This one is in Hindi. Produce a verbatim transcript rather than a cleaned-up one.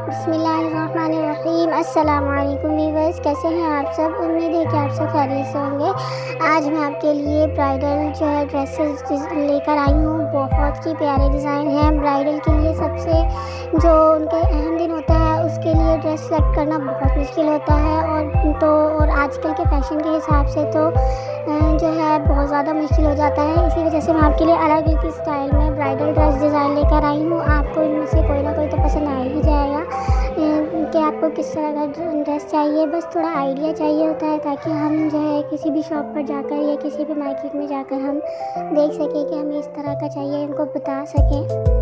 बिस्मिल्लाहिर्रहमानिर्रहीम। अस्सलाम वालेकुम व्यूअर्स, कैसे हैं आप सब। उम्मीद है कि आप सब खैरियत से होंगे। आज मैं आपके लिए ब्राइडल जो है ड्रेसेस लेकर आई हूँ। बहुत ही प्यारे डिज़ाइन हैं। ब्राइडल के लिए सबसे जो उनके अहम दिन होता है उसके लिए ड्रेस सेलेक्ट करना बहुत मुश्किल होता है और तो और आजकल के फैशन के हिसाब से तो जो है बहुत ज़्यादा मुश्किल हो जाता है। इसी वजह से मैं आपके लिए अलग अलग स्टाइल में ब्राइडल ड्रेस डिज़ाइन लेकर आई हूँ। आपको इनमें से कोई ना कोई तो पसंद आ ही जाएगा कि आपको किस तरह का ड्रेस चाहिए। बस थोड़ा आइडिया चाहिए होता है ताकि हम जो है किसी भी शॉप पर जाकर या किसी भी मार्केट में जाकर हम देख सकें कि हमें इस तरह का चाहिए, इनको बता सकें।